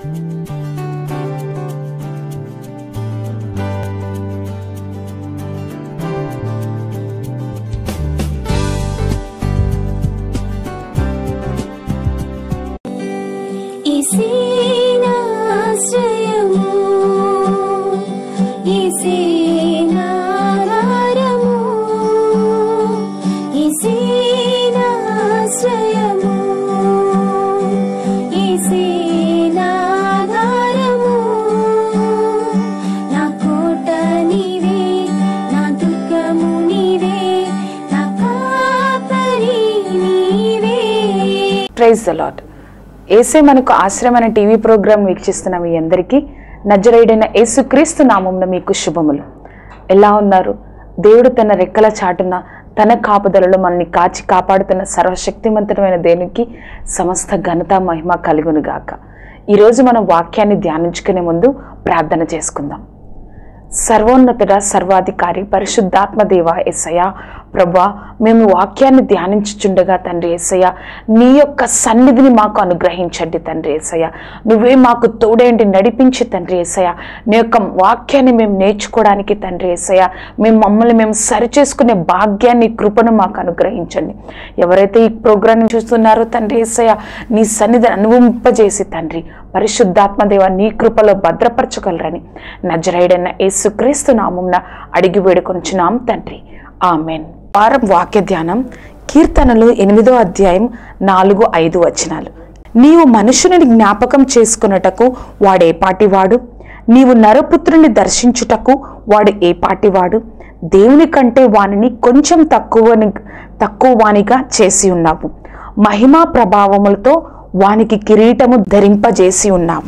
Praise the lord. యేసే మనకు ఆశ్రయం అనే టీవీ ప్రోగ్రాం వీక్షిస్తున్న మీ అందరికీ నజరేయుడైన యేసుక్రీస్తు నామమున మీకు శుభములు. ఎలా ఉన్నారు? దేవుడు తన రెక్కల చాటున తన కాపుదలలో మనల్ని కాచి కాపాడుతున్న సర్వశక్తిమంతుడైన దేవునికి సమస్త ఘనత మహిమ కలుగును గాక. ఈరోజు మనం వాక్యాన్ని ధ్యానించుకునే ముందు ప్రార్థన చేసుకుందాం. సర్వోన్నతుడ, సర్వాధికారి, పరిశుద్ధాత్మ దేవ యేసయ్య, ప్రభా, మేము వాక్యాన్ని ధ్యానించుచుండగా తండ్రి యేసయ్య, నీ యొక్క సన్నిధిని మాకు అనుగ్రహించండి తండ్రి యేసయ్య. నువ్వే మాకు తోడేంటి నడిపించి తండ్రి యేసయ్య. నీ యొక్క వాక్యాన్ని మేము నేర్చుకోవడానికి తండ్రి యేసయ్య, మమ్మల్ని మేము సరిచేసుకునే భాగ్యాన్ని, కృపను మాకు అనుగ్రహించండి. ఎవరైతే ఈ ప్రోగ్రాన్ని చూస్తున్నారో తండ్రి యేసయ్య, నీ సన్నిధిని అనుభవింపజేసి తండ్రి పరిశుద్ధాత్మ దేవ నీ కృపలో భద్రపరచగలరని నజరేయుడైన యేసుక్రీస్తు నామమున అడిగి వేడుకొనుచున్నాం తండ్రి, ఆమెన్. వారం వాక్య ధ్యానం కీర్తనలు 8వ అధ్యాయం 4-5 వచనాలు. నీవు మనుషుని జ్ఞాపకం చేసుకున్నటకు వాడు ఏ పాటివాడు? నీవు నరపుత్రుని దర్శించుటకు వాడు ఏ పాటివాడు? దేవుని కంటే వానిని కొంచెం తక్కువ వానిగా చేసి ఉన్నావు. మహిమా ప్రభావములతో వానికి కిరీటము ధరింపజేసి ఉన్నావు.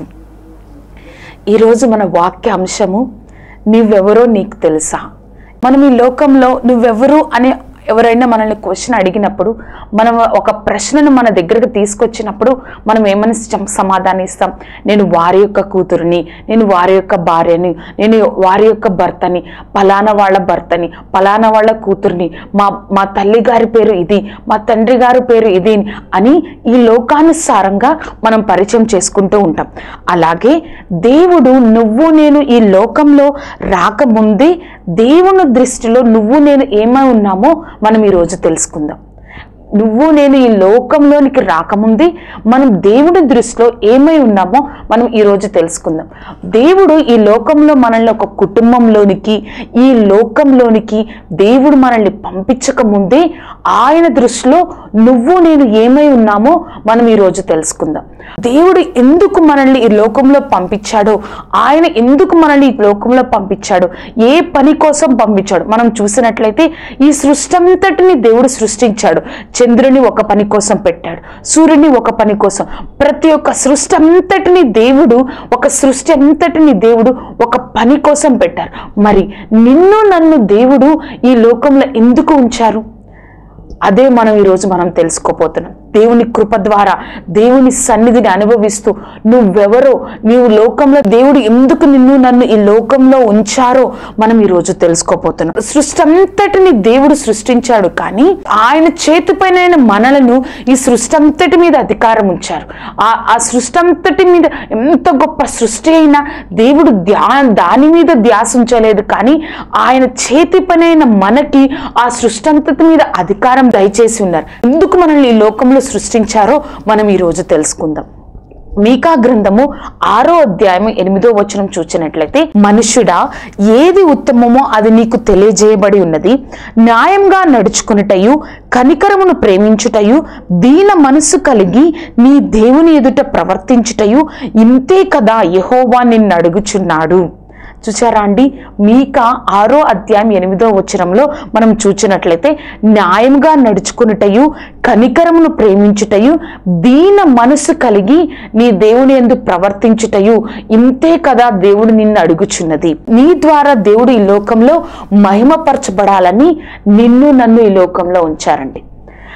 ఈరోజు మన వాక్య అంశము నువ్వెవరో నీకు తెలుసా? మనం ఈ లోకంలో నువ్వెవరు అనే ఎవరైనా మనల్ని క్వశ్చన్ అడిగినప్పుడు, మనం ఒక ప్రశ్నను మన దగ్గరకు తీసుకొచ్చినప్పుడు మనం ఏమని సమాధానం ఇస్తాం? నేను వారి యొక్క కూతురుని, నేను వారి యొక్క భార్యని, నేను వారి యొక్క భర్తని, పలానా వాళ్ళ భర్తని, పలానా వాళ్ళ కూతుర్ని, మా తల్లి గారి పేరు ఇది, మా తండ్రి గారి పేరు ఇది అని ఈ లోకానుసారంగా మనం పరిచయం చేసుకుంటూ ఉంటాం. అలాగే దేవుడు నువ్వు నేను ఈ లోకంలో రాకముందే దేవుని దృష్టిలో నువ్వు నేను ఏమై ఉన్నామో మనం ఈరోజు తెలుసుకుందాం. నువ్వు నేను ఈ లోకంలోనికి రాకముందే మనం దేవుడి దృష్టిలో ఏమై ఉన్నామో మనం ఈరోజు తెలుసుకుందాం. దేవుడు ఈ లోకంలో మనల్ని ఒక కుటుంబంలోనికి, ఈ లోకంలోనికి దేవుడు మనల్ని పంపించక ముందే ఆయన దృష్టిలో నువ్వు నేను ఏమై ఉన్నామో మనం ఈరోజు తెలుసుకుందాం. దేవుడు ఎందుకు మనల్ని ఈ లోకంలో పంపించాడో, ఆయన ఎందుకు మనల్ని ఈ లోకంలో పంపించాడో, ఏ పని కోసం పంపించాడు మనం చూసినట్లయితే ఈ సృష్టి అంతటిని దేవుడు సృష్టించాడు. చంద్రుని ఒక పని కోసం పెట్టాడు, సూర్యుని ఒక పని కోసం, ప్రతి ఒక్క సృష్టి అంతటిని దేవుడు ఒక పని కోసం పెట్టారు. మరి నిన్ను నన్ను దేవుడు ఈ లోకంలో ఎందుకు ఉంచారు? అదే ఈరోజు మనం తెలుసుకోపోతున్నాం. దేవుని కృప ద్వారా దేవుని సన్నిధిని అనుభవిస్తూ నువ్వెవరో, నీవు లోకంలో దేవుడు ఎందుకు నిన్ను నన్ను ఈ లోకంలో ఉంచారో మనం ఈరోజు తెలుసుకోపోతున్నాం. సృష్టి అంతటిని దేవుడు సృష్టించాడు, కానీ ఆయన చేతిపైన మనలను ఈ సృష్టి అంతటి మీద అధికారం ఉంచారు. ఆ సృష్టి అంతటి మీద ఎంత గొప్ప సృష్టి అయినా దేవుడు దాని మీద ధ్యాస ఉంచలేదు, కానీ ఆయన చేతిపైన మనకి ఆ సృష్టి అంతటి మీద అధికారం దయచేసి ఉన్నారు. ఎందుకు మనల్ని ఈ లోకంలో సృష్టించారో మనం ఈరోజు తెలుసుకుందాం. మీకా గ్రంథము 6వ అధ్యాయం 8వ వచనం చూసినట్లయితే, మనుష్యుడా, ఏది ఉత్తమమో అది నీకు తెలియజేయబడి ఉన్నది. న్యాయంగా నడుచుకునుటయు, కనికరమును ప్రేమించుటయు, దీన మనసు కలిగి నీ దేవుని ఎదుట ప్రవర్తించుటయు ఇంతే కదా యెహోవా నిన్ను అడుగుచున్నాడు. చూసారా అండి? మీకా 6వ అధ్యాయం 8వ వచనంలో మనం చూచినట్లయితే, న్యాయంగా నడుచుకునుటయు, కనికరమును ప్రేమించుటయు, దీన మనసు కలిగి నీ దేవుని యందు ప్రవర్తించుటయు ఇంతే కదా దేవుడు నిన్ను అడుగుచున్నది. నీ ద్వారా దేవుడు ఈ లోకంలో మహిమపరచబడాలని నిన్ను నన్ను ఈ లోకంలో ఉంచారండి.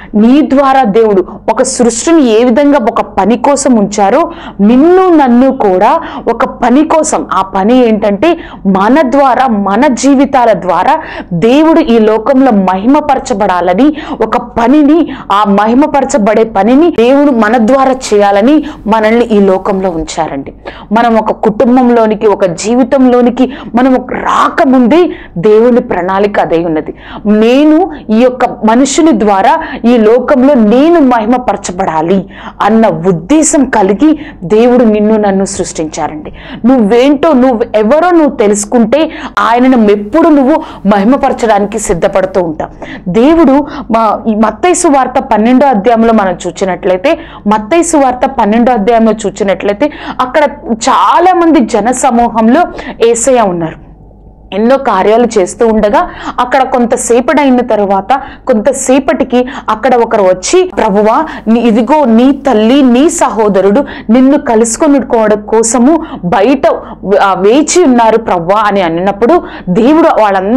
నీ ద్వారా దేవుడు ఒక సృష్టిని ఏ విధంగా ఒక పని కోసం ఉంచారో నిన్ను నన్ను కూడా ఒక పని కోసం, ఆ పని ఏంటంటే మన ద్వారా, మన జీవితాల ద్వారా దేవుడు ఈ లోకంలో మహిమపరచబడాలని ఒక పనిని, ఆ మహిమపరచబడే పనిని దేవుడు మన ద్వారా చేయాలని మనల్ని ఈ లోకంలో ఉంచారండి. మనం ఒక కుటుంబంలోనికి, ఒక జీవితంలోనికి మనం రాకముందే దేవుని ప్రణాళిక అదే ఉన్నది. నేను ఈ యొక్క మనుషుని ద్వారా ఈ లోకంలో నేను మహిమపరచబడాలి అన్న ఉద్దేశం కలిగి దేవుడు నిన్ను నన్ను సృష్టించారండి. నువ్వేంటో, నువ్వు ఎవరో నువ్వు తెలుసుకుంటే ఆయనను ఎప్పుడు నువ్వు మహిమపరచడానికి సిద్ధపడుతూ ఉంటావు. దేవుడు మత్తయి సువార్త 12వ అధ్యాయంలో మనం చూసినట్లయితే, మత్తయి సువార్త 12వ అధ్యాయంలో చూసినట్లయితే అక్కడ చాలా మంది జన సమూహంలో యేసయ్య ఉన్నారు. ఎన్నో కార్యాలు చేస్తూ ఉండగా అక్కడ కొంతసేపటి అయిన తర్వాత, కొంతసేపటికి అక్కడ ఒకరు వచ్చి, ప్రభువా ఇదిగో నీ తల్లి, నీ సహోదరుడు నిన్ను కలుసుకొనుకోవడం కోసము బయట వేచి ఉన్నారు ప్రభువా అని అన్నప్పుడు దేవుడు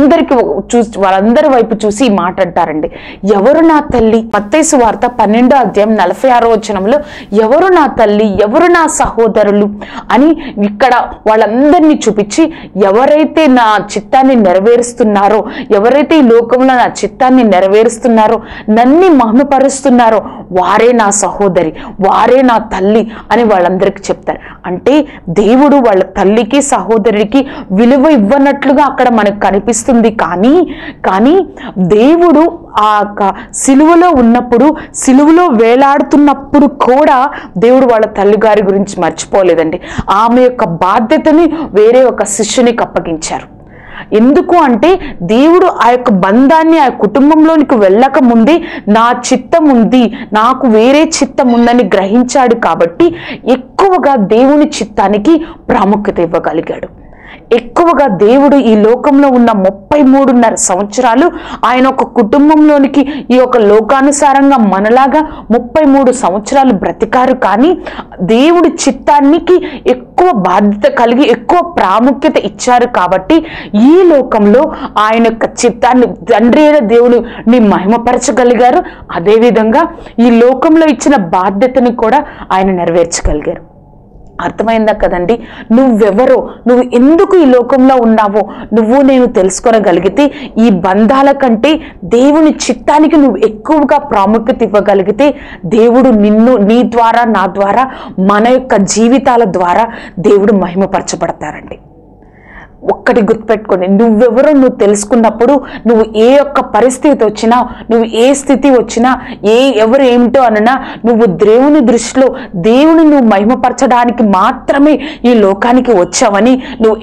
వాళ్ళందరి వైపు చూసి మాట్లాడతారండి. ఎవరు నా తల్లి? మత్తయి సువార్త 12వ అధ్యాయం 46వ వచనంలో ఎవరు నా తల్లి, ఎవరు నా సహోదరులు అని ఇక్కడ వాళ్ళందరినీ చూపించి, ఎవరైతే నా చిత్తాన్ని నెరవేరుస్తున్నారో, ఎవరైతే ఈ లోకంలో నా చిత్తాన్ని నెరవేరుస్తున్నారో, నన్ను మహిమపరుస్తున్నారో వారే నా సహోదరి, వారే నా తల్లి అని వాళ్ళందరికీ చెప్తారు. అంటే దేవుడు వాళ్ళ తల్లికి సహోదరికి విలువ ఇవ్వనట్లుగా అక్కడ మనకు కనిపిస్తుంది. కానీ దేవుడు ఆ సిలువలో ఉన్నప్పుడు, సిలువలో వేలాడుతున్నప్పుడు కూడా దేవుడు వాళ్ళ తల్లి గారి గురించి మర్చిపోలేదండి. ఆమె యొక్క బాధ్యతని వేరే ఒక శిష్యునికి అప్పగించారు. ఎందుకు అంటే దేవుడు ఆ యొక్క బంధాన్ని, ఆ కుటుంబంలోనికి వెళ్ళక ముందే నా చిత్తం ఉంది, నాకు వేరే చిత్తం ఉందని గ్రహించాడు. కాబట్టి ఎక్కువగా దేవుని చిత్తానికి ప్రాముఖ్యత ఇవ్వగలిగాడు. ఎక్కువగా దేవుడు ఈ లోకంలో ఉన్న 33.5 సంవత్సరాలు ఆయన ఒక కుటుంబంలోనికి, ఈ యొక్క లోకానుసారంగా మనలాగా 33 సంవత్సరాలు బ్రతికారు. కానీ దేవుడి చిత్తానికి ఎక్కువ బాధ్యత కలిగి ఎక్కువ ప్రాముఖ్యత ఇచ్చారు. కాబట్టి ఈ లోకంలో ఆయన యొక్క చిత్తాన్ని, తండ్రి అయిన దేవుని మహిమపరచగలిగారు. అదేవిధంగా ఈ లోకంలో ఇచ్చిన బాధ్యతని కూడా ఆయన నెరవేర్చగలిగారు. అర్థమైందా కదండి? నువ్వెవరో, నువ్వు ఎందుకు ఈ లోకంలో ఉన్నావో నువ్వు నేను తెలుసుకోగలిగితే, ఈ బంధాల కంటే దేవుని చిత్తానికి నువ్వు ఎక్కువగా ప్రాముఖ్యత ఇవ్వగలిగితే, దేవుడు నిన్ను, నీ ద్వారా, నా ద్వారా, మన యొక్క జీవితాల ద్వారా దేవుడు మహిమపరచబడతారండి. ఒక్కటి గుర్తుపెట్టుకోండి, నువ్వెవరో నువ్వు తెలుసుకున్నప్పుడు, నువ్వు ఏ యొక్క పరిస్థితి వచ్చినా, నువ్వు ఏ స్థితి వచ్చినా, ఎవరు ఏమిటో అన్నా, నువ్వు దేవుని దృష్టిలో దేవుని నువ్వు మహిమపరచడానికి మాత్రమే ఈ లోకానికి వచ్చావని నువ్వు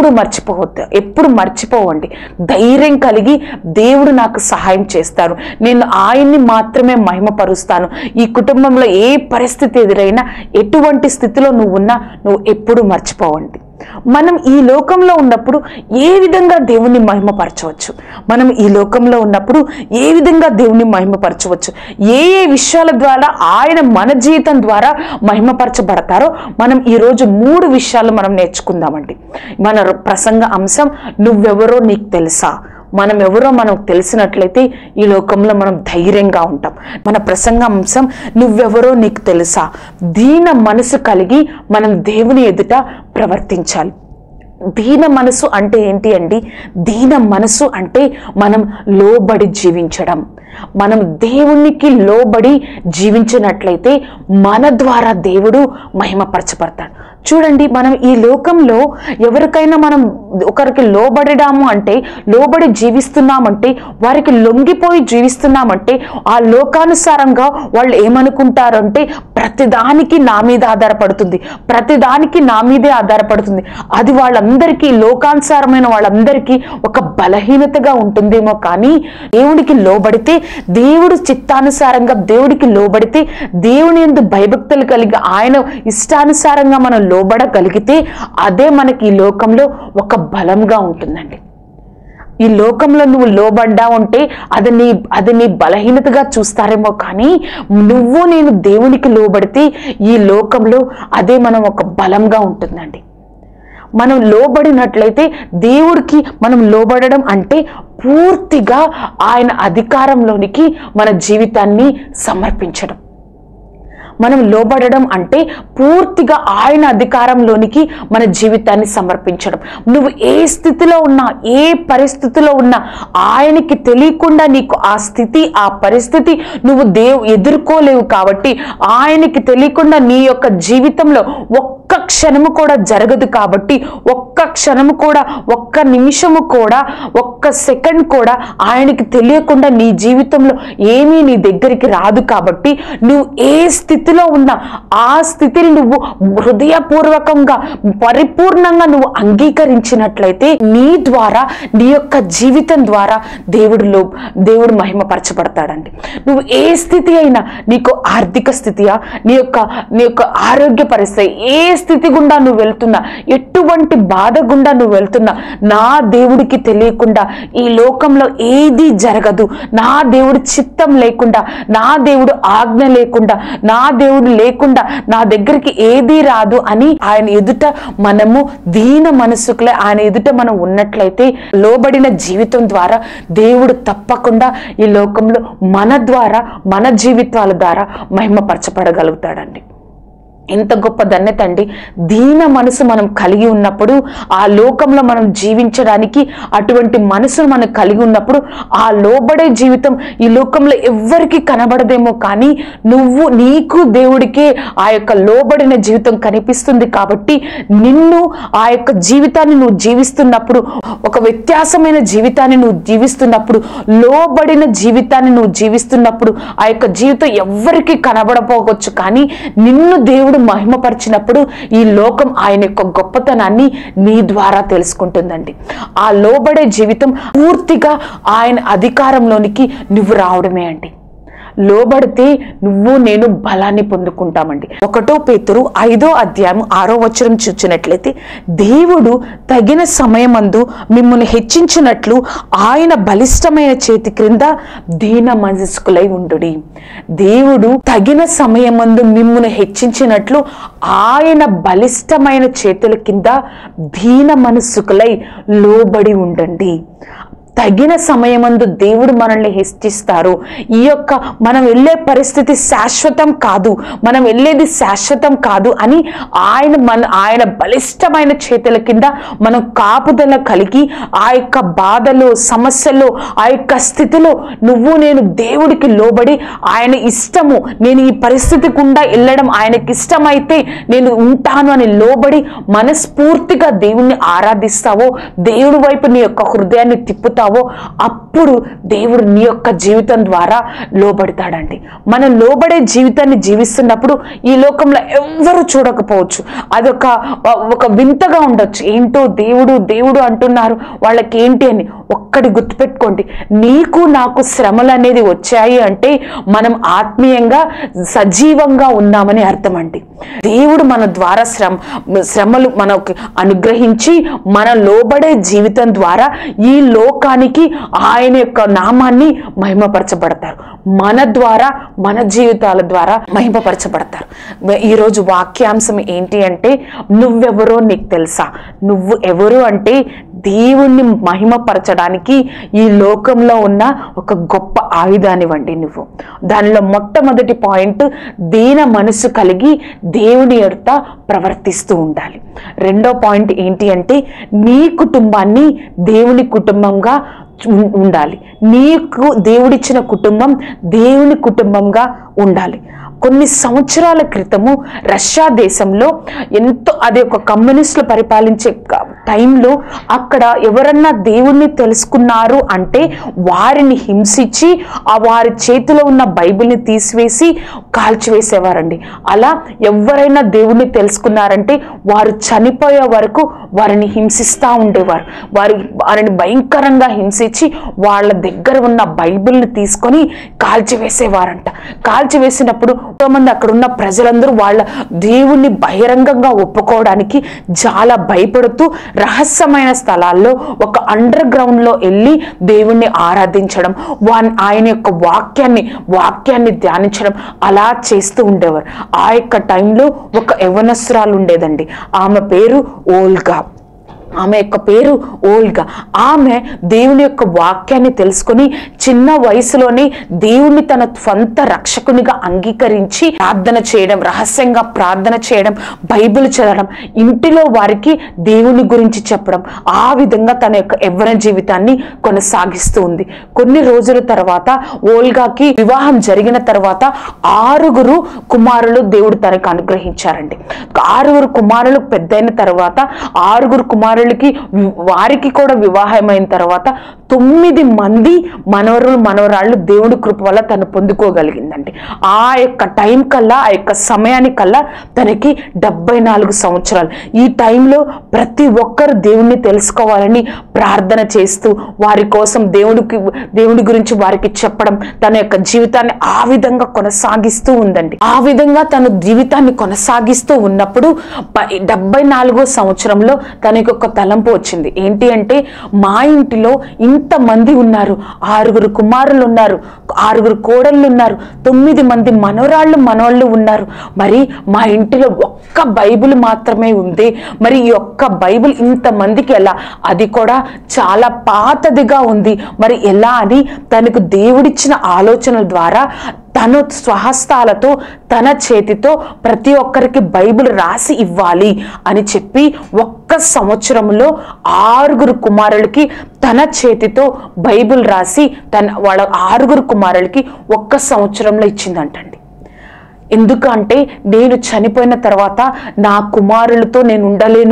ఎప్పుడు మర్చిపోవండి. ధైర్యం కలిగి దేవుడు నాకు సహాయం చేస్తారు, నేను ఆయన్ని మాత్రమే మహిమపరుస్తాను. ఈ కుటుంబంలో ఏ పరిస్థితి ఎదురైనా, ఎటువంటి స్థితిలో నువ్వు ఉన్నా నువ్వు ఎప్పుడు మర్చిపోవండి. మనం ఈ లోకంలో ఉన్నప్పుడు ఏ విధంగా దేవుని మహిమపరచవచ్చు, మనం ఈ లోకంలో ఉన్నప్పుడు ఏ విధంగా దేవుని మహిమపరచవచ్చు, ఏ విషయాల ద్వారా ఆయన మన జీవితం ద్వారా మహిమపరచబడతారో మనం ఈరోజు 3 విషయాలు మనం నేర్చుకుందామండి. మన ప్రసంగ అంశం నువ్వెవరో నీకు తెలుసా? మనం ఎవరో మనకు తెలిసినట్లయితే ఈ లోకంలో మనం ధైర్యంగా ఉంటాం. మన ప్రసంగ అంశం నువ్వెవరో నీకు తెలుసా? దీన మనసు కలిగి మనం దేవుని ఎదుట ప్రవర్తించాలి. దీన మనసు అంటే ఏంటి అండి? దీన మనసు అంటే మనం లోబడి జీవించడం. మనం దేవునికి లోబడి జీవించినట్లయితే మన ద్వారా దేవుడు మహిమపరచబడతాడు. చూడండి, మనం ఈ లోకంలో ఎవరికైనా మనం ఒకరికి లోబడము అంటే, లోబడి జీవిస్తున్నామంటే, వారికి లొంగిపోయి జీవిస్తున్నామంటే, ఆ లోకానుసారంగా వాళ్ళు ఏమనుకుంటారంటే ప్రతిదానికి నా మీద ఆధారపడుతుంది, ప్రతిదానికి నా మీదే ఆధారపడుతుంది. అది వాళ్ళందరికీ, లోకానుసారమైన వాళ్ళందరికీ ఒక బలహీనతగా ఉంటుందేమో. కానీ దేవుడికి లోబడితే, దేవుడు చిత్తానుసారంగా దేవుడికి లోబడితే, దేవుని యందు భయభక్తులు కలిగి ఆయన ఇష్టానుసారంగా మనం లోబడగలిగితే అదే మనకి ఈ లోకంలో ఒక బలంగా ఉంటుందండి. ఈ లోకంలో నువ్వు లోబడ్డా ఉంటే అది నీ బలహీనతగా చూస్తారేమో. కానీ నువ్వు నేను దేవునికి లోబడితే ఈ లోకంలో అదే మనం ఒక బలంగా ఉంటుందండి. మనం లోబడినట్లయితే, దేవుడికి మనం లోబడడం అంటే పూర్తిగా ఆయన అధికారంలోనికి మన జీవితాన్ని సమర్పించడం. మనం లోబడడం అంటే పూర్తిగా ఆయన అధికారంలోనికి మన జీవితాన్ని సమర్పించడం. నువ్వు ఏ స్థితిలో ఉన్నా, ఏ పరిస్థితిలో ఉన్నా, ఆయనకి తెలియకుండా నీకు ఆ స్థితి, ఆ పరిస్థితి నువ్వు ఎదుర్కోలేవు. కాబట్టి ఆయనకి తెలియకుండా నీ యొక్క జీవితంలో ఒక్క క్షణము కూడా జరగదు. కాబట్టి ఒక్క క్షణము కూడా, ఒక్క నిమిషము కూడా, ఒక్క సెకండ్ కూడా ఆయనకి తెలియకుండా నీ జీవితంలో ఏమీ నీ దగ్గరికి రాదు. కాబట్టి నువ్వు ఏ స్థితిలో ఉన్నా ఆ స్థితిని నువ్వు హృదయపూర్వకంగా పరిపూర్ణంగా నువ్వు అంగీకరించినట్లయితే నీ ద్వారా, నీ యొక్క జీవితం ద్వారా దేవుడు మహిమపరచబడతాడండి. నువ్వు ఏ స్థితి అయినా, నీకు ఆర్థిక స్థితియా, నీ యొక్క ఆరోగ్య పరిస్థితి, ఏ స్థితి గుండా నువ్వు వెళ్తున్నా, ఎటువంటి బాధ గుండా నువ్వు వెళ్తున్నా, నా దేవుడికి తెలియకుండా ఈ లోకంలో ఏది జరగదు. నా దేవుడి చిత్తం లేకుండా, నా దేవుడు ఆజ్ఞ లేకుండా, నా దేవుడు లేకుండా నా దగ్గరికి ఏది రాదు అని ఆయన ఎదుట మనము దీన మనసుకులే ఆయన ఎదుట మనం ఉన్నట్లయితే, లోబడిన జీవితం ద్వారా దేవుడు తప్పకుండా ఈ లోకంలో మన ద్వారా, మన జీవితాల ద్వారా మహిమపరచబడగలుగుతాడండి. ఎంత గొప్ప ధన్యత అండి. దీన మనసు మనం కలిగి ఉన్నప్పుడు, ఆ లోకంలో మనం జీవించడానికి అటువంటి మనసును మనం కలిగి ఉన్నప్పుడు, ఆ లోబడే జీవితం ఈ లోకంలో ఎవ్వరికి కనబడదేమో, కానీ నీకు దేవుడికే ఆ యొక్క లోబడిన జీవితం కనిపిస్తుంది. కాబట్టి నిన్ను, ఆ యొక్క జీవితాన్ని నువ్వు జీవిస్తున్నప్పుడు, ఒక వ్యత్యాసమైన జీవితాన్ని నువ్వు జీవిస్తున్నప్పుడు, లోబడిన జీవితాన్ని నువ్వు జీవిస్తున్నప్పుడు, ఆ యొక్క జీవితం ఎవ్వరికి కనబడపోవచ్చు, కానీ నిన్ను దేవుడు మహిమపరిచినప్పుడు ఈ లోకం ఆయన యొక్క గొప్పతనాన్ని నీ ద్వారా తెలుసుకుంటుందండి. ఆ లోబడే జీవితం పూర్తిగా ఆయన అధికారంలోనికి నువ్వు రావడమే అండి. లోబడితే నువ్వు నేను బలాన్ని పొందుకుంటామండి. 1 పేతురు 5వ అధ్యాయం 6వ వచనం చూచినట్లయితే, దేవుడు తగిన సమయమందు మిమ్మును హెచ్చించినట్లు ఆయన బలిష్టమైన చేతి క్రింద దీన మనస్కులై ఉండుడి. దేవుడు తగిన సమయమందు మిమ్మును హెచ్చించినట్లు ఆయన బలిష్టమైన చేతుల కింద దీన మనస్కులై లోబడి ఉండండి. తగిన సమయమందు దేవుడు మనల్ని హెచ్చిస్తారు. ఈ యొక్క మనం వెళ్ళే పరిస్థితి శాశ్వతం కాదు, మనం వెళ్ళేది శాశ్వతం కాదు అని ఆయన బలిష్టమైన చేతుల కింద మనం కాపుదల కలిగి, ఆ యొక్క బాధలో, సమస్యలో, ఆ యొక్క స్థితిలో నువ్వు నేను దేవుడికి లోబడి, ఆయన ఇష్టము, నేను ఈ పరిస్థితి గుండా వెళ్ళడం ఆయనకి ఇష్టమైతే నేను ఉంటాను అని లోబడి మనస్ఫూర్తిగా దేవుణ్ణి ఆరాధిస్తావో, దేవుడి వైపు నీ యొక్క హృదయాన్ని తిప్పుతావో, అప్పుడు దేవుడు నీ యొక్క జీవితం ద్వారా లోబడతాడండి. మనం లోబడే జీవితాన్ని జీవిస్తున్నప్పుడు ఈ లోకంలో ఎవ్వరూ చూడకపోవచ్చు, అదొక వింతగా ఉండొచ్చు. ఏంటో దేవుడు దేవుడు అంటున్నారు, వాళ్ళకి ఏంటి అని. ఒక్కటి గుర్తుపెట్టుకోండి, నీకు నాకు శ్రమలు అనేది వచ్చాయి అంటే మనం ఆత్మీయంగా సజీవంగా ఉన్నామని అర్థం అండి. దేవుడు మన ద్వారా శ్రమలు మనకు అనుగ్రహించి మన లోబడే జీవితం ద్వారా ఈ లోకానికి ఆయన యొక్క నామాన్ని మహిమపరచబడతారు. మన ద్వారా, మన జీవితాల ద్వారా మహిమపరచబడతారు. ఈరోజు వాక్యాంశం ఏంటి అంటే, నువ్వెవరో నీకు తెలుసా? నువ్వు ఎవరు అంటే దేవుణ్ణి మహిమపరచడానికి ఈ లోకంలో ఉన్న ఒక గొప్ప ఆయుధానివ్వండి నువ్వు. దానిలో మొట్టమొదటి పాయింట్, దీన మనసు కలిగి దేవుని ఎదుట ప్రవర్తిస్తూ ఉండాలి. రెండో పాయింట్ ఏంటి అంటే, నీ కుటుంబాన్ని దేవుని కుటుంబంగా ఉండాలి. నీకు దేవుడిచ్చిన కుటుంబం దేవుని కుటుంబంగా ఉండాలి. కొన్ని సంవత్సరాల క్రితము రష్యా దేశంలో అది ఒక కమ్యూనిస్టులు పరిపాలించే టైంలో అక్కడ ఎవరన్నా దేవుణ్ణి తెలుసుకున్నారు అంటే వారిని హింసించి వారి చేతిలో ఉన్న బైబిల్ని తీసివేసి కాల్చివేసేవారండి. అలా ఎవరైనా దేవుణ్ణి తెలుసుకున్నారంటే వారు చనిపోయే వరకు వారిని హింసిస్తూ ఉండేవారు. వారిని భయంకరంగా హింసించి వాళ్ళ దగ్గర ఉన్న బైబిల్ని తీసుకొని కాల్చివేసేవారంట. కాల్చివేసినప్పుడు ఎంతోమంది అక్కడ ఉన్న ప్రజలందరూ వాళ్ళ దేవుణ్ణి బహిరంగంగా ఒప్పుకోవడానికి చాలా భయపడుతూ రహస్యమైన స్థలాల్లో ఒక అండర్ గ్రౌండ్ లో వెళ్ళి దేవుణ్ణి ఆరాధించడం, ఆయన యొక్క వాక్యాన్ని ధ్యానించడం అలా చేస్తూ ఉండేవారు. ఆ యొక్క టైంలో ఒక యవనస్తురాలు ఉండేదండి. ఆమె పేరు ఓల్గా. ఆమె యొక్క పేరు ఓల్గా. ఆమె దేవుని యొక్క వాక్యాన్ని తెలుసుకొని చిన్న వయసులోనే దేవుణ్ణి తన స్వంత రక్షకునిగా అంగీకరించి ప్రార్థన చేయడం, రహస్యంగా ప్రార్థన చేయడం, బైబిల్ చదవడం, ఇంటిలో వారికి దేవుని గురించి చెప్పడం, ఆ విధంగా తన యొక్క యవ్వన జీవితాన్ని కొనసాగిస్తూ ఉంది. కొన్ని రోజుల తర్వాత ఓల్గాకి వివాహం జరిగిన తర్వాత 6 కుమారులు దేవుడు తనకు అనుగ్రహించారండి. 6 కుమారులు పెద్దయిన తర్వాత 6 కుమారులకి వారికి కూడా వివాహమైన తర్వాత 9 మంది మనవరాళ్ళు దేవుడి కృప వల్ల తను పొందుకోగలిగిందండి. ఆ యొక్క టైం కల్లా, ఆ యొక్క సమయానికల్లా తనకి 74 సంవత్సరాలు. ఈ టైంలో ప్రతి ఒక్కరు దేవుణ్ణి తెలుసుకోవాలని ప్రార్థన చేస్తూ వారి కోసం దేవుడి గురించి వారికి చెప్పడం, తన యొక్క జీవితాన్ని ఆ విధంగా కొనసాగిస్తూ ఉందండి. ఆ విధంగా తన జీవితాన్ని కొనసాగిస్తూ ఉన్నప్పుడు 74వ సంవత్సరంలో తనకి ఒక తలంపు వచ్చింది. ఏంటి అంటే, మా ఇంటిలో ఇంతమంది ఉన్నారు, 6 కుమారులు ఉన్నారు, 6 కోడళ్ళు ఉన్నారు, 9 మంది మనవాళ్ళు ఉన్నారు. మరి మా ఇంటిలో ఒక్క బైబిల్ మాత్రమే ఉంది. మరి ఈ ఒక్క బైబిల్ ఇంతమందికి ఎలా? అది కూడా చాలా పాతదిగా ఉంది. మరి ఎలా అని తనకు దేవుడిచ్చిన ఆలోచనల ద్వారా తను స్వహస్తాలతో తన చేతితో ప్రతి ఒక్కరికి బైబిల్ రాసి ఇవ్వాలి అని చెప్పి ఒక్క సంవత్సరంలో 6 కుమారులకి తన చేతితో బైబిల్ రాసి వాళ్ళ 6 కుమారులకి ఒక్క సంవత్సరంలో ఇచ్చిందంటండి. ఎందుకంటే నేను చనిపోయిన తర్వాత నా కుమారులతో నేను ఉండలేను,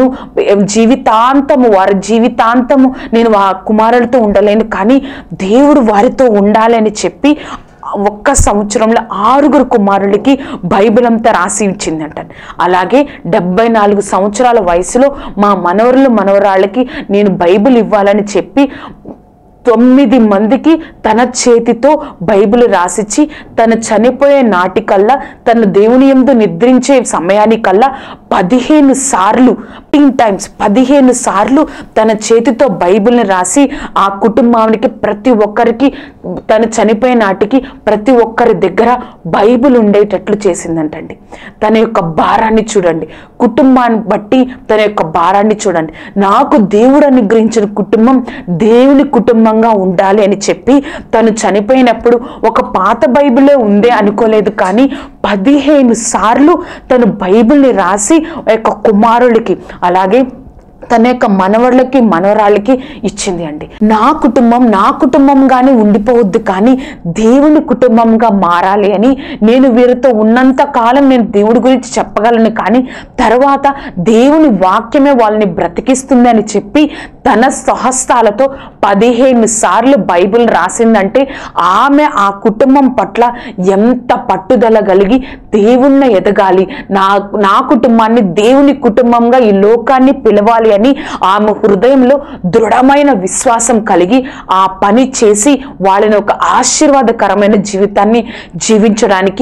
వారి జీవితాంతము నేను ఆ కుమారులతో ఉండలేను, కానీ దేవుడు వారితో ఉండాలి అని చెప్పి ఒక్క సంవత్సరంలో 6 కుమారులకి బైబిల్ అంతా రాసి ఇచ్చిందంట. అలాగే 74 సంవత్సరాల వయసులో మా మనవరాళ్ళకి నేను బైబిల్ ఇవ్వాలని చెప్పి 9 మందికి తన చేతితో బైబిల్ రాసిచ్చి తన చనిపోయే నాటికల్లా, తన దేవుని యందు నిద్రించే సమయానికల్లా 15 సార్లు తన చేతితో బైబిల్ని రాసి ఆ కుటుంబానికి ప్రతి ఒక్కరికి తన చనిపోయే నాటికి ప్రతి ఒక్కరి దగ్గర బైబిల్ ఉండేటట్లు చేసిందంటండి. తన యొక్క భారాన్ని చూడండి, కుటుంబాన్ని బట్టి తన యొక్క భారాన్ని చూడండి. నాకు దేవుడు అనుగ్రహించిన కుటుంబం దేవుని కుటుంబంగా ఉండాలి అని చెప్పి తను చనిపోయినప్పుడు ఒక పాత బైబిలే ఉందే అనుకోలేదు, కానీ 15 సార్లు తను బైబిల్ని రాసి యొక్క కుమారులకి, అలాగే తన యొక్క మనవరాళ్ళకి ఇచ్చింది అండి. నా కుటుంబంగానే ఉండిపోవద్దు, కానీ దేవుని కుటుంబంగా మారాలి అని, నేను వీరితో ఉన్నంత కాలం నేను దేవుడి గురించి చెప్పగలను, కానీ తర్వాత దేవుని వాక్యమే వాళ్ళని బ్రతికిస్తుంది అని చెప్పి తన స్వహస్తాలతో 15 సార్లు బైబిల్ రాసిందంటే ఆమె ఆ కుటుంబం పట్ల ఎంత పట్టుదల కలిగి దేవుణ్ణి ఎదగాలి, నా కుటుంబాన్ని దేవుని కుటుంబంగా ఈ లోకాన్ని పిలవాలి అని ఆమె హృదయంలో దృఢమైన విశ్వాసం కలిగి ఆ పని చేసి వాళ్ళని ఒక ఆశీర్వాదకరమైన జీవితాన్ని జీవించడానికి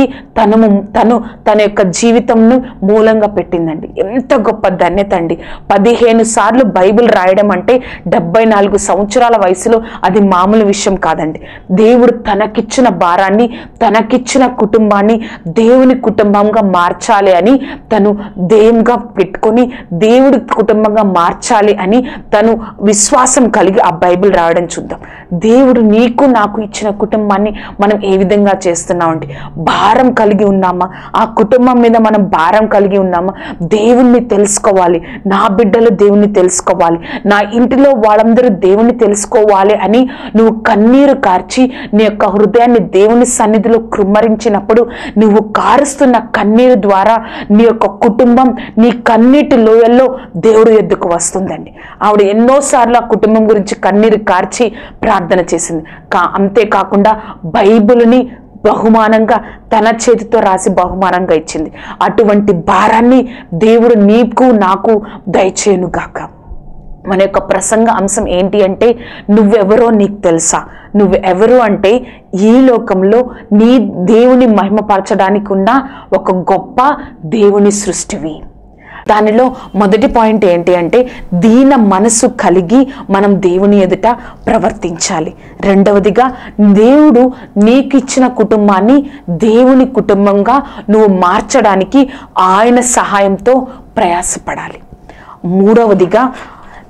తన యొక్క జీవితంను మూలంగా పెట్టిందండి. ఎంత గొప్ప ధన్యత అండి. 15 సార్లు బైబిల్ రాయడం అంటే 74 సంవత్సరాల వయసులో అది మామూలు విషయం కాదండి. దేవుడు తనకిచ్చిన భారాన్ని, తనకిచ్చిన కుటుంబాన్ని దేవుని కుటుంబంగా మార్చాలి అని తను దేవుగా పెట్టుకొని దేవుడి కుటుంబంగా మార్చాలి అని తను విశ్వాసం కలిగి ఆ బైబిల్ రాయడం చూద్దాం. దేవుడు నీకు నాకు ఇచ్చిన కుటుంబాన్ని మనం ఏ విధంగా చేస్తున్నామండి? భారం కలిగి ఉన్నామా? ఆ కుటుంబం మీద మనం భారం కలిగి ఉన్నామా? దేవుణ్ణి తెలుసుకోవాలి, నా బిడ్డలు దేవుణ్ణి తెలుసుకోవాలి, నా ఇంటిలో వాళ్ళందరూ దేవుణ్ణి తెలుసుకోవాలి అని నువ్వు కన్నీరు కార్చి నీ యొక్క హృదయాన్ని దేవుని సన్నిధిలో కృమ్మరించినప్పుడు నువ్వు కారుస్తున్న కన్నీరు ద్వారా నీ యొక్క కుటుంబం నీ కన్నీటి లోయల్లో దేవుడు ఎద్దుకు వస్తుందండి. ఆవిడ ఎన్నోసార్లు ఆ కుటుంబం గురించి కన్నీరు కార్చి ప్రార్థన చేసింది. అంతేకాకుండా బైబిల్ని బహుమానంగా తన చేతితో రాసి బహుమానంగా ఇచ్చింది. అటువంటి భారాన్ని దేవుడు నీకు నాకు దయచేయునుగాక. మన యొక్క ప్రసంగ అంశం ఏంటి అంటే, నువ్వెవరో నీకు తెలుసా? నువ్వెవరు అంటే ఈ లోకంలో నీ దేవుని మహిమపరచడానికి ఉన్న ఒక గొప్ప దేవుని సృష్టివి. దానిలో మొదటి పాయింట్ ఏంటి అంటే, దీన మనసు కలిగి మనం దేవుని ఎదుట ప్రవర్తించాలి. రెండవదిగా, దేవుడు నీకు ఇచ్చిన కుటుంబాన్ని దేవుని కుటుంబంగా నువ్వు మార్చడానికి ఆయన సహాయంతో ప్రయాసపడాలి. మూడవదిగా,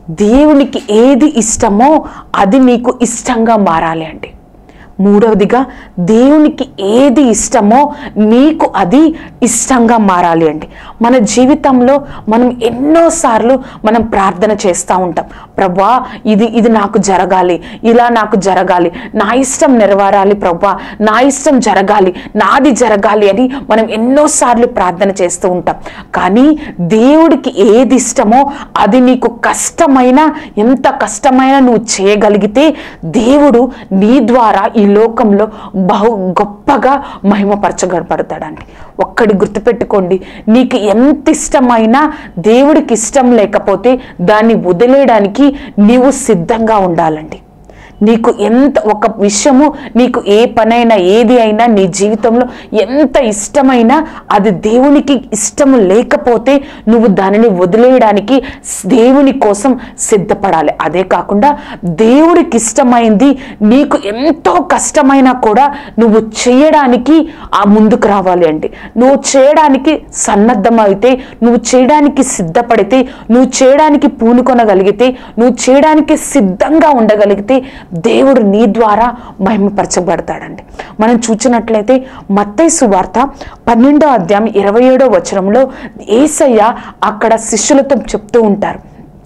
దేవునికి ఏది ఇష్టమో అది నీకు ఇష్టంగా మారాలి అండి. మూడవదిగా దేవునికి ఏది ఇష్టమో నీకు అది ఇష్టంగా మారాలి అండి. మన జీవితంలో మనం ఎన్నోసార్లు మనం ప్రార్థన చేస్తూ ఉంటాం, ప్రభా ఇది నాకు జరగాలి, ఇలా నాకు జరగాలి, నా ఇష్టం నెరవేరాలి ప్రభా, నా ఇష్టం జరగాలి, నాది జరగాలి అని మనం ఎన్నోసార్లు ప్రార్థన చేస్తూ ఉంటాం. కానీ దేవుడికి ఏది ఇష్టమో అది నీకు కష్టమైన, ఎంత కష్టమైనా నువ్వు చేయగలిగితే దేవుడు నీ ద్వారా ఈ లోకంలో బహు గొప్పగా మహిమపరచబడతాడండి. ఒక్కడి గుర్తుపెట్టుకోండి, నీకు ఎంత ఇష్టమైనా దేవుడికి ఇష్టం లేకపోతే దాన్ని వదిలేయడానికి నీవు సిద్ధంగా ఉండాలండి. నీకు ఎంత ఒక విషయము, నీకు ఏ పనైనా ఏది అయినా నీ జీవితంలో ఎంత ఇష్టమైనా అది దేవునికి ఇష్టము లేకపోతే నువ్వు దానిని వదిలేయడానికి దేవుని కోసం సిద్ధపడాలి. అదే కాకుండా దేవుడికి ఇష్టమైంది నీకు ఎంతో కష్టమైనా కూడా నువ్వు చేయడానికి ముందుకు రావాలి అండి. నువ్వు చేయడానికి సన్నద్ధమైతే, నువ్వు చేయడానికి సిద్ధపడితే, నువ్వు చేయడానికి పూనుకొనగలిగితే, నువ్వు చేయడానికి సిద్ధంగా ఉండగలిగితే దేవుడు నీ ద్వారా మహిమపరచబడతాడండి. మనం చూసినట్లయితే మత్తయి సువార్త 12వ అధ్యాయం 27వ వచనంలో యేసయ్య అక్కడ శిష్యులతో చెప్తూ ఉంటారు,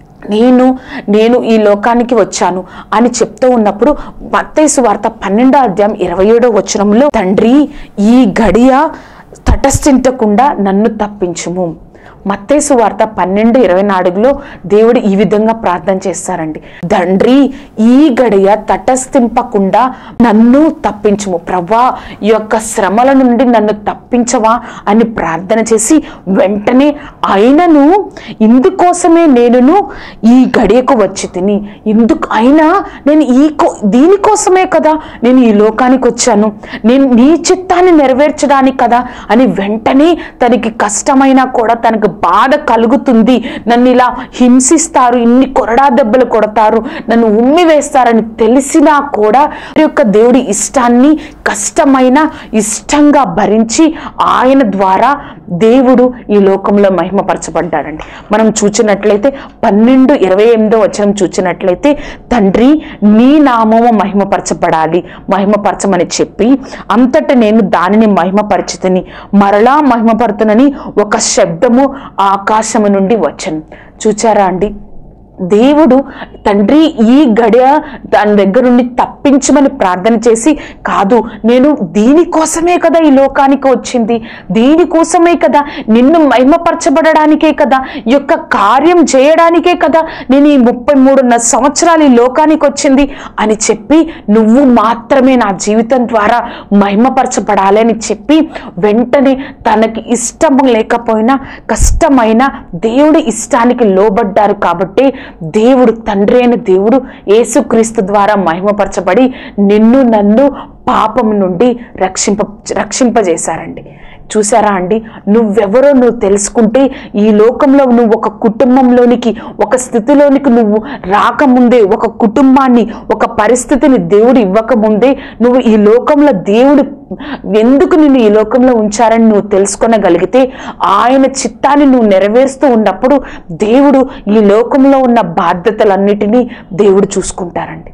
నేను ఈ లోకానికి వచ్చాను అని చెప్తూ ఉన్నప్పుడు మత్తయి సువార్త 12వ అధ్యాయం 27వ వచనంలో, తండ్రి ఈ గడియ తటస్థించకుండా నన్ను తప్పించుము. మత్తయి సువార్త 12:24లో దేవుడు ఈ విధంగా ప్రార్థన చేస్తారండి, తండ్రి ఈ గడియ తటస్థింపకుండా నన్ను తప్పించుము, ప్రభా ఈ యొక్క శ్రమల నుండి నన్ను తప్పించవా అని ప్రార్థన చేసి వెంటనే ఆయనను ఇందుకోసమే నేను ఈ గడియకు వచ్చి తిని, అయినా నేను దీనికోసమే కదా నేను ఈ లోకానికి వచ్చాను, నేను నీ చిత్తాన్ని నెరవేర్చడానికి కదా అని వెంటనే తనకి కష్టమైనా కూడా, తనకు బాధ కలుగుతుంది, నన్ను ఇలా హింసిస్తారు, ఇన్ని కొరడా దెబ్బలు కొడతారు, నన్ను ఉమ్మి వేస్తారని తెలిసినా కూడా యొక్క దేవుడి ఇష్టాన్ని కష్టమైన ఇష్టంగా భరించి ఆయన ద్వారా దేవుడు ఈ లోకంలో మహిమపరచబడ్డాడండి. మనం చూచినట్లయితే 12:28వ వచనం చూచినట్లయితే, తండ్రి నీ నామము మహిమపరచబడాలి, మహిమపరచమని చెప్పి అంతట నేను దానిని మహిమపరచుతని, మరలా మహిమపడుతునని ఒక శబ్దము ఆకాశము నుండి వచ్చను. చూచారా అండి, దేవుడు తండ్రి ఈ గడియ దాని దగ్గర నుండి తప్పించమని ప్రార్థన చేసి కాదు, నేను దీనికోసమే కదా ఈ లోకానికి వచ్చింది, దీనికోసమే కదా, నిన్ను మహిమపరచబడడానికే కదా, ఈ యొక్క కార్యం చేయడానికే కదా నేను ఈ 33 సంవత్సరాలు ఈ లోకానికి వచ్చింది అని చెప్పి, నువ్వు మాత్రమే నా జీవితం ద్వారా మహిమపరచబడాలి అని చెప్పి వెంటనే తనకి ఇష్టం లేకపోయినా కష్టమైన దేవుడి ఇష్టానికి లోబడ్డారు. కాబట్టి దేవుడు, తండ్రి అయిన దేవుడు యేసుక్రీస్తు ద్వారా మహిమపరచబడి నిన్ను నన్ను పాపం నుండి రక్షింపజేశారండి. చూసారా అండి, నువ్వెవరో నువ్వు తెలుసుకుంటే ఈ లోకంలో నువ్వు ఒక కుటుంబంలోనికి, ఒక స్థితిలోనికి నువ్వు రాకముందే, ఒక కుటుంబాన్ని, ఒక పరిస్థితిని దేవుడు ఇవ్వకముందే నువ్వు ఈ లోకంలో దేవుడు ఎందుకు నిన్ను ఈ లోకంలో ఉంచారని నువ్వు తెలుసుకొనగలిగితే, ఆయన చిత్తాన్ని నువ్వు నెరవేరుస్తూ ఉన్నప్పుడు దేవుడు ఈ లోకంలో ఉన్న బాధ్యతలన్నిటినీ దేవుడు చూసుకుంటారండి.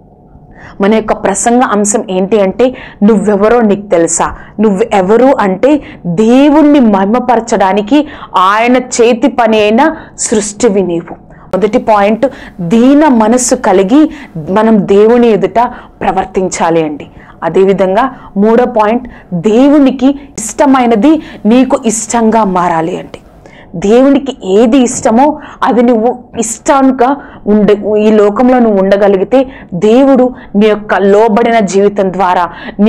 మన యొక్క ప్రసంగ అంశం ఏంటి అంటే, నువ్వెవరో నీకు తెలుసా? నువ్వెవరు అంటే దేవుణ్ణి మహిమపరచడానికి ఆయన చేతి పని అయిన సృష్టివి నీవు. మొదటి పాయింట్, దీన మనస్సు కలిగి మనం దేవుని ఎదుట ప్రవర్తించాలి అండి. అదేవిధంగా మూడో పాయింట్, దేవునికి ఇష్టమైనది నీకు ఇష్టంగా మారాలి అండి. దేవునికి ఏది ఇష్టమో అది నువ్వు ఇష్టానుగా ఈ లోకంలో నువ్వు ఉండగలిగితే దేవుడు నీ యొక్క లోబడిన జీవితం ద్వారా,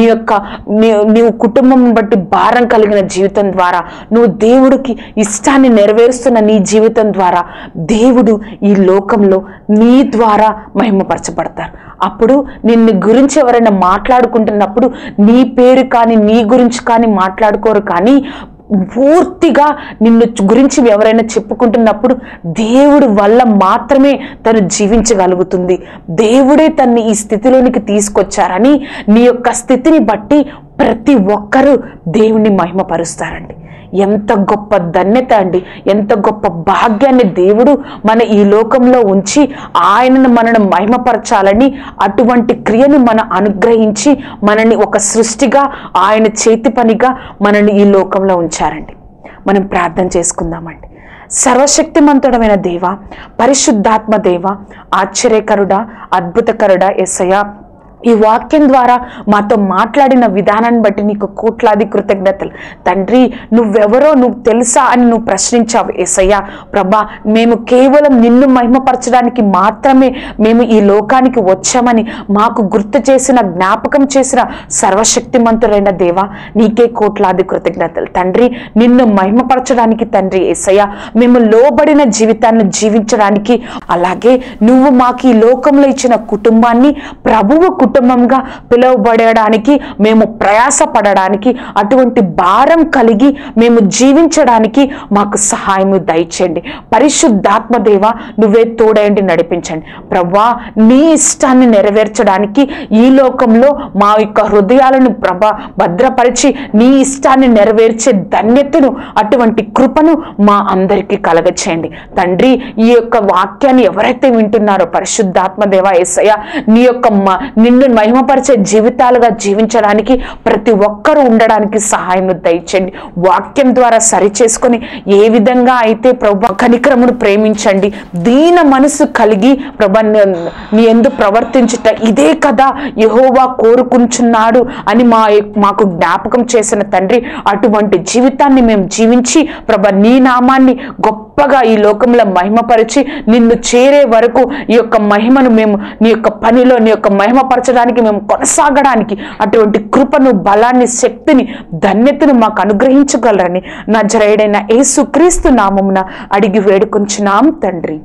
నీవు కుటుంబం బట్టి భారం కలిగిన జీవితం ద్వారా, నువ్వు దేవుడికి ఇష్టాన్ని నెరవేరుస్తున్న నీ జీవితం ద్వారా దేవుడు ఈ లోకంలో నీ ద్వారా మహిమపరచబడతారు. అప్పుడు నిన్ను గురించి ఎవరైనా మాట్లాడుకుంటున్నప్పుడు నీ పేరు కానీ నీ గురించి కానీ మాట్లాడుకోరు, కానీ పూర్తిగా నిన్ను గురించి ఎవరైనా చెప్పుకుంటున్నప్పుడు దేవుడి వల్ల మాత్రమే తను జీవించగలుగుతుంది, దేవుడే తన్ని ఈ స్థితిలోనికి తీసుకొచ్చారని నీ యొక్క స్థితిని బట్టి ప్రతి ఒక్కరూ దేవుణ్ణి మహిమపరుస్తారండి. ఎంత గొప్ప ధన్యత అండి, ఎంత గొప్ప భాగ్యాన్ని దేవుడు మన ఈ లోకంలో ఉంచి ఆయనను మనను మహిమపరచాలని అటువంటి క్రియను అనుగ్రహించి మనని ఒక సృష్టిగా, ఆయన చేతి పనిగా మనని ఈ లోకంలో ఉంచారండి. మనం ప్రార్థన చేసుకుందామండి. సర్వశక్తిమంతుడమైన దేవ, పరిశుద్ధాత్మ దేవ, ఆశ్చర్యకరుడా, అద్భుతకరుడా యేసయ్యా, ఈ వాక్యం ద్వారా మాతో మాట్లాడిన విధానాన్ని బట్టి నీకు కోట్లాది కృతజ్ఞతలు తండ్రి. నువ్వెవరో నువ్వు తెలుసా అని నువ్వు ప్రశ్నించావు యేసయ్యా. ప్రభా, మేము కేవలం నిన్ను మహిమపరచడానికి మాత్రమే మేము ఈ లోకానికి వచ్చామని మాకు గుర్తు చేసిన, జ్ఞాపకం చేసిన సర్వశక్తిమంతుడైన దేవా, నీకే కోట్లాది కృతజ్ఞతలు తండ్రి. నిన్ను మహిమపరచడానికి తండ్రి యేసయ్యా, మేము లోబడిన జీవితాన్ని జీవించడానికి, అలాగే నువ్వు మాకు ఈ లోకంలో ఇచ్చిన కుటుంబాన్ని ప్రభువు కుటుంబంగా పిలువబడడానికి, మేము ప్రయాసపడడానికి, అటువంటి భారం కలిగి మేము జీవించడానికి మాకు సహాయము దయచేయండి. పరిశుద్ధాత్మ దేవ, నువ్వే తోడయండి, నడిపించండి ప్రభా. నీ ఇష్టాన్ని నెరవేర్చడానికి ఈ లోకంలో మా యొక్క హృదయాలను ప్రభా భద్రపరిచి నీ ఇష్టాన్ని నెరవేర్చే ధన్యతను, అటువంటి కృపను మా అందరికీ కలగచేయండి తండ్రి. ఈ యొక్క వాక్యాన్ని ఎవరైతే వింటున్నారో పరిశుద్ధాత్మ దేవ యేసయ్యా, నీ యొక్క నిన్ను మహిమపరిచే జీవితాలుగా జీవించడానికి ప్రతి ఒక్కరూ ఉండడానికి సహాయం దయచేయండి. వాక్యం ద్వారా సరి చేసుకొని ఏ విధంగా అయితే ప్రభా కనికరమును ప్రేమించండి, దీన మనసు కలిగి ప్రభా నీ యందు ప్రవర్తించుట ఇదే కదా యెహోవా కోరుకుంటున్నాడు అని మాకు జ్ఞాపకం చేసిన తండ్రి. అటువంటి జీవితాన్ని మేము జీవించి ప్రభా నీ నామాన్ని గొప్పగా ఈ లోకంలో మహిమపరిచి నిన్ను చేరే వరకు ఈ యొక్క మహిమను మేము నీ యొక్క పనిలో నీ యొక్క మహిమపరచడానికి మేము కొనసాగడానికి అటువంటి కృపను, బలాన్ని, శక్తిని, ధన్యతను మాకు అనుగ్రహించగలరని నజరేయుడైన యేసుక్రీస్తు నామమున అడిగి వేడుకొంచున్నాం తండ్రి.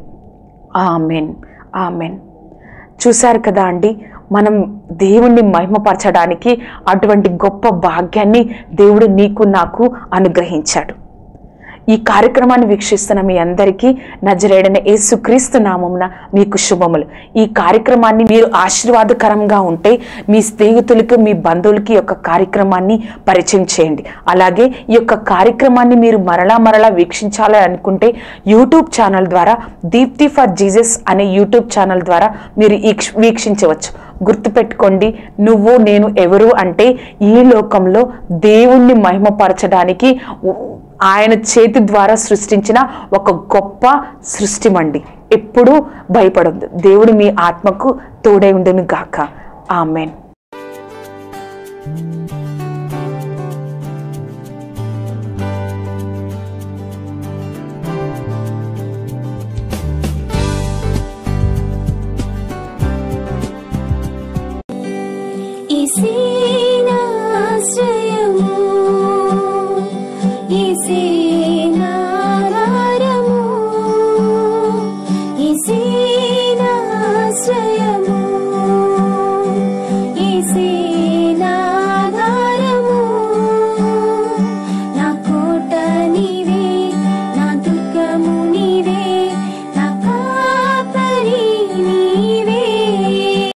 Amen, amen. చూశారు కదా అండి, మనం దేవుణ్ణి మహిమపరచడానికి అటువంటి గొప్ప భాగ్యాన్ని దేవుడు నీకు నాకు అనుగ్రహించాడు. ఈ కార్యక్రమాన్ని వీక్షిస్తున్న మీ అందరికీ నజరేయుడైన యేసుక్రీస్తు నామమున మీకు శుభములు. ఈ కార్యక్రమాన్ని మీరు ఆశీర్వాదకరంగా ఉంటే మీ స్నేహితులకి, మీ బంధువులకి ఈ యొక్క కార్యక్రమాన్ని పరిచయం చేయండి. అలాగే ఈ యొక్క కార్యక్రమాన్ని మీరు మరలా వీక్షించాలి అనుకుంటే యూట్యూబ్ ఛానల్ ద్వారా, దీప్తి ఫర్ జీసస్ అనే యూట్యూబ్ ఛానల్ ద్వారా మీరు వీక్షించవచ్చు. గుర్తుపెట్టుకోండి, నువ్వు నేను ఎవరు అంటే ఈ లోకంలో దేవుణ్ణి మహిమపరచడానికి ఆయన చేతి ద్వారా సృష్టించిన ఒక గొప్ప సృష్టిమండి. ఎప్పుడూ భయపడొద్దు. దేవుడు మీ ఆత్మకు తోడై ఉండును గాక. ఆమెన్.